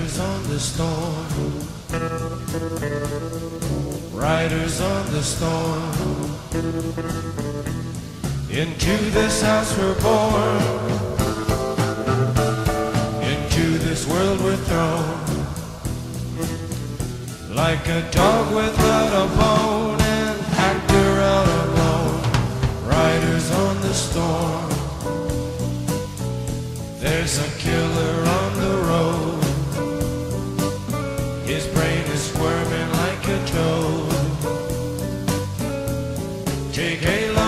Riders on the storm, riders on the storm. Into this house we're born, into this world we're thrown. Like a dog without a bone, an actor out alone. Riders on the storm. There's a killer on the road. His brain is squirming like a toad. Take a